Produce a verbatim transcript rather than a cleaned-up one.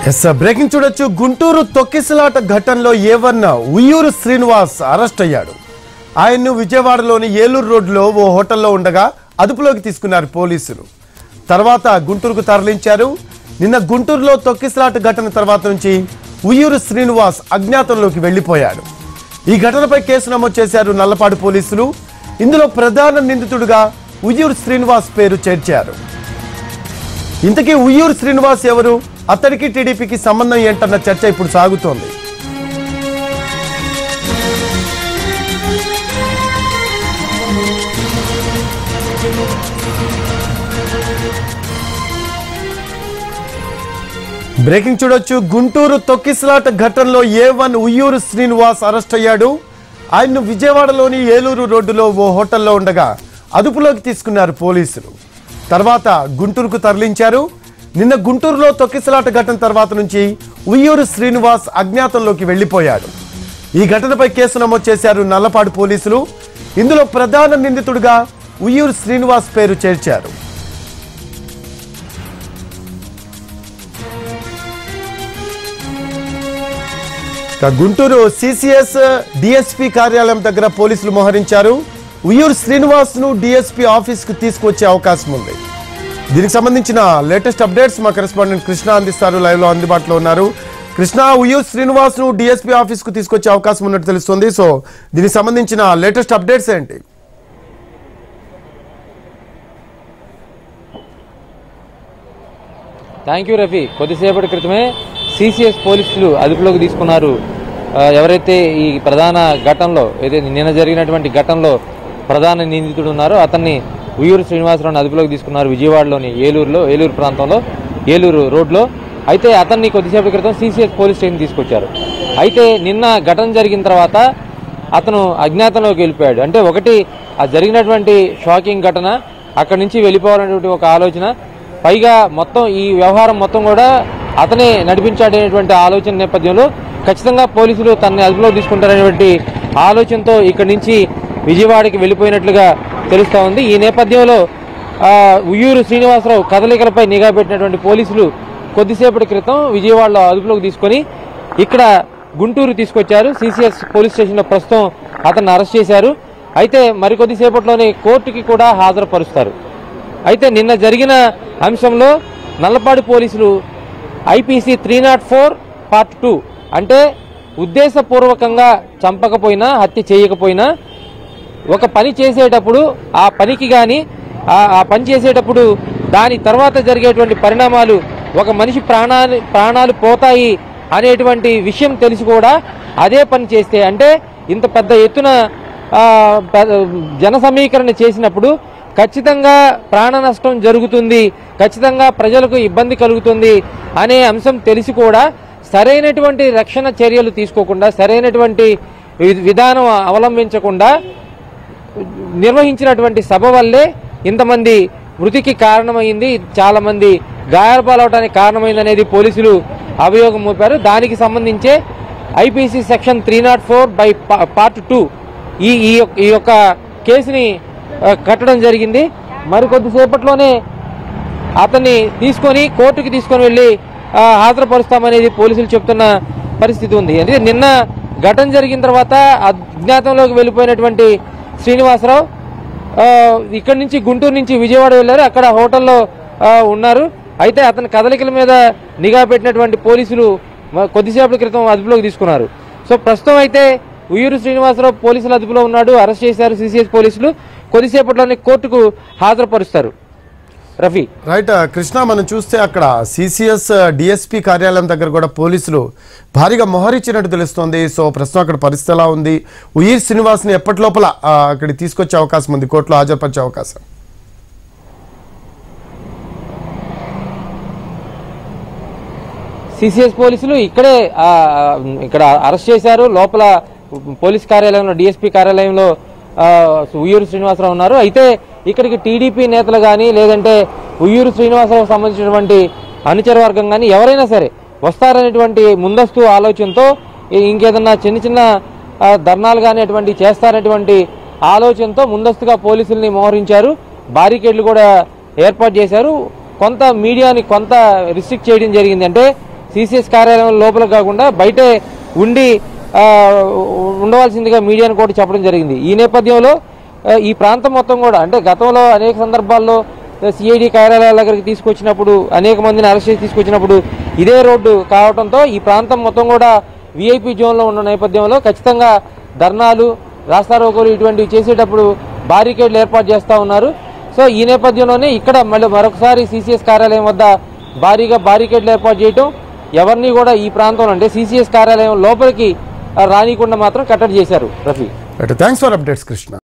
Yes breaking చూడొచ్చు. గుంటూరు తొక్కిసలాట ఘటనలో ఏవన్న ఉయ్యూరు శ్రీనివాస్ అరెస్ట్ అయ్యాడు. ఆయన్ను విజయవాడలోని ఏలూరు రోడ్లో ఓ హోటల్లో ఉండగా అదుపులోకి తీసుకున్నారు పోలీసులు. తర్వాత గుంటూరుకు తరలించారు. నిన్న గుంటూరులో తొక్కిసలాట ఘటన తర్వాత నుంచి ఉయ్యూరు శ్రీనివాస్ అజ్ఞాతంలోకి వెళ్లిపోయాడు. ఈ ఘటనపై కేసు నమోదు చేశారు నల్లపాడు పోలీసులు. ఇందులో ప్రధాన నిందితుడిగా ఉయ్యూరు శ్రీనివాస్ పేరు చేర్చారు. ఇంతకీ ఉయ్యూరు శ్రీనివాస్ ఎవరు, అతడికి టీడీపీకి సంబంధం ఏంటన్న చర్చ ఇప్పుడు సాగుతోంది. బ్రేకింగ్ చూడొచ్చు. గుంటూరు తొక్కిసలాట ఘటనలో A one Uyyuru Srinivas arrest అయ్యాడు. ఆయన్ను విజయవాడలోని ఏలూరు రోడ్డులో ఓ హోటల్లో ఉండగా అదుపులోకి తీసుకున్నారు పోలీసులు. తర్వాత గుంటూరుకు తరలించారు. నిన్న గుంటూరులో తొక్కిసలాట ఘటన తర్వాత నుంచి ఉయ్యూరు శ్రీనివాస్ అజ్ఞాతంలోకి వెళ్లిపోయాడు. ఈ ఘటనపై కేసు నమోదు చేశారు నల్లపాడు పోలీసులు. ఇందులో ప్రధాన నిందితుడిగా ఉయ్యూరు శ్రీనివాస్ పేరు చేర్చారు. గుంటూరు సిసిఎస్ డిఎస్పీ కార్యాలయం దగ్గర పోలీసులు మోహరించారు. ఉయ్యూరు శ్రీనివాస్ ను డిఎస్పీ ఆఫీస్ కు తీసుకొచ్చే అవకాశం ఉంది. దీనికి సంబంధించిన లేటెస్ట్ అప్డేట్స్ మా కరెస్పాండెంట్ కృష్ణ అందిస్తారు. లైవ్ లో అందుబాటులో ఉన్నారు. కృష్ణ, ఉయ్యూరు శ్రీనివాస్ ను డిఎస్పీ ఆఫీస్ కు తీసుకొచ్చే అవకాశం ఉన్నట్టు తెలుస్తుంది. సో దీనికి సంబంధించిన లేటెస్ట్ అప్డేట్స్ ఏంటి? Thank you Rafi. కొద్దిసేపటి క్రితమే సిసిఎస్ పోలీసులు అదుపులోకి తీసుకున్నారు ఎవరైతే ఈ ప్రధాన ఘటనలో ఏదైతే నిన్న జరిగినటువంటి ఘటనలో ప్రధాన నిందితుడు ఉన్నారో అతన్ని ఉయ్యూరు శ్రీనివాసరావుని అదుపులోకి తీసుకున్నారు విజయవాడలోని ఏలూరులో ఏలూరు ప్రాంతంలో ఏలూరు రోడ్లో. అయితే అతన్ని కొద్దిసేపటి క్రితం సిసిఎస్ పోలీస్ స్టేషన్ తీసుకొచ్చారు. అయితే నిన్న ఘటన జరిగిన తర్వాత అతను అజ్ఞాతంలోకి వెళ్ళిపోయాడు. అంటే ఒకటి ఆ జరిగినటువంటి షాకింగ్ ఘటన, అక్కడి నుంచి వెళ్ళిపోవాలనేటువంటి ఒక ఆలోచన, పైగా మొత్తం ఈ వ్యవహారం మొత్తం కూడా అతనే నడిపించాడనేటువంటి ఆలోచన నేపథ్యంలో ఖచ్చితంగా పోలీసులు తనని అదుపులో తీసుకుంటారనేటువంటి ఆలోచనతో ఇక్కడి నుంచి విజయవాడకి వెళ్ళిపోయినట్లుగా తెలుస్తూ ఉంది. ఈ నేపథ్యంలో ఉయ్యూరు శ్రీనివాసరావు కదలికలపై నిఘా పెట్టినటువంటి పోలీసులు కొద్దిసేపటి క్రితం విజయవాడలో అదుపులోకి తీసుకొని ఇక్కడ గుంటూరు తీసుకొచ్చారు. సిసిఎస్ పోలీస్ స్టేషన్లో ప్రస్తుతం అతన్ని అరెస్ట్ చేశారు. అయితే మరికొద్దిసేపట్లోనే కోర్టుకి కూడా హాజరుపరుస్తారు. అయితే నిన్న జరిగిన అంశంలో నల్లపాడు పోలీసులు IPC three nought four part two అంటే ఉద్దేశపూర్వకంగా చంపకపోయినా హత్య చేయకపోయినా ఒక పని చేసేటప్పుడు ఆ పనికి కానీ ఆ పని చేసేటప్పుడు దాని తర్వాత జరిగేటువంటి పరిణామాలు ఒక మనిషి ప్రాణాలు ప్రాణాలు పోతాయి అనేటువంటి విషయం తెలిసి కూడా అదే పని చేస్తే, అంటే ఇంత పెద్ద ఎత్తున జన సమీకరణ చేసినప్పుడు ఖచ్చితంగా ప్రాణ నష్టం జరుగుతుంది, ఖచ్చితంగా ప్రజలకు ఇబ్బంది కలుగుతుంది అనే అంశం తెలిసి కూడా సరైనటువంటి రక్షణ చర్యలు తీసుకోకుండా సరైనటువంటి విధానం అవలంబించకుండా నిర్వహించినటువంటి సభ వల్లే ఇంతమంది మృతికి కారణమైంది, చాలా మంది గాయాలపాలవడానికి కారణమైంది అనేది పోలీసులు అభియోగం మోపారు. దానికి సంబంధించే IPC section three nought four by part two ఈ ఈ యొక్క కేసుని కట్టడం జరిగింది. మరికొద్దిసేపట్లోనే అతన్ని తీసుకొని కోర్టుకి తీసుకొని వెళ్ళి హాజరుపరుస్తామనేది పోలీసులు చెప్తున్న పరిస్థితి ఉంది. అంటే నిన్న ఘటన జరిగిన తర్వాత అజ్ఞాతంలోకి వెళ్ళిపోయినటువంటి శ్రీనివాసరావు ఇక్కడి నుంచి గుంటూరు నుంచి విజయవాడ వెళ్ళారు. అక్కడ హోటల్లో ఉన్నారు. అయితే అతని కదలికల మీద నిఘా పెట్టినటువంటి పోలీసులు కొద్దిసేపటి క్రితం అదుపులోకి తీసుకున్నారు. సో ప్రస్తుతం అయితే ఉయ్యూరు శ్రీనివాసరావు పోలీసులు అదుపులో ఉన్నాడు, అరెస్ట్ చేశారు సిసిఎస్ పోలీసులు. కొద్దిసేపట్లోనే కోర్టుకు హాజరుపరుస్తారు. రఫీ. రైట్ కృష్ణ, మనం చూస్తే అక్కడ సిసిఎస్ డిఎస్పీ కార్యాలయం దగ్గర కూడా పోలీసులు భారీగా మొహరించినట్టు తెలుస్తోంది. సో ప్రస్తుతం అక్కడ పరిస్థితి ఎలా ఉంది? ఉయ్యూరు శ్రీనివాస్ని ఎప్పటి లోపల అక్కడికి తీసుకొచ్చే అవకాశం ఉంది, కోర్టులో హాజరుపరిచే అవకాశం? సిసిఎస్ పోలీసులు ఇక్కడే ఇక్కడ అరెస్ట్ చేశారు. లోపల పోలీస్ కార్యాలయంలో డిఎస్పీ కార్యాలయంలో ఉయ్యూరు శ్రీనివాసరావు ఉన్నారు. అయితే ఇక్కడికి టీడీపీ నేతలు కానీ లేదంటే ఉయ్యూరు శ్రీనివాసరావు సంబంధించినటువంటి అనుచర వర్గం కానీ ఎవరైనా సరే వస్తారనేటువంటి ముందస్తు ఆలోచనతో ఇంకేదన్నా చిన్న చిన్న ధర్నాలు కానీ అటువంటి చేస్తారనేటువంటి ఆలోచనతో ముందస్తుగా పోలీసుల్ని మోహరించారు. బారికేడ్లు కూడా ఏర్పాటు చేశారు. కొంత మీడియాని కొంత రిస్ట్రిక్ట్ చేయడం జరిగింది. అంటే సిసిఎస్ కార్యాలయం లోపల కాకుండా బయటే ఉండి ఉండవలసిందిగా మీడియాను కూడా చెప్పడం జరిగింది. ఈ నేపథ్యంలో ఈ ప్రాంతం మొత్తం కూడా అంటే గతంలో అనేక సందర్భాల్లో సిఐడి కార్యాలయాల దగ్గరికి తీసుకొచ్చినప్పుడు అనేక మందిని అరెస్ట్ చేసి తీసుకొచ్చినప్పుడు ఇదే రోడ్డు కావడంతో ఈ ప్రాంతం మొత్తం కూడా విఐపి జోన్లో ఉన్న నేపథ్యంలో ఖచ్చితంగా ధర్నాలు రాస్తారోకోలు ఇటువంటివి చేసేటప్పుడు బారికేడ్లు ఏర్పాటు చేస్తూ ఉన్నారు. సో ఈ నేపథ్యంలోనే ఇక్కడ మళ్ళీ మరొకసారి సిసిఎస్ కార్యాలయం వద్ద భారీగా బారికేడ్లు ఏర్పాటు చేయటం, ఎవరిని కూడా ఈ ప్రాంతంలో అంటే సిసిఎస్ కార్యాలయం లోపలికి రానికుండా మాత్రం కట్టడి చేశారు. Rafi, thanks for updates Krishna.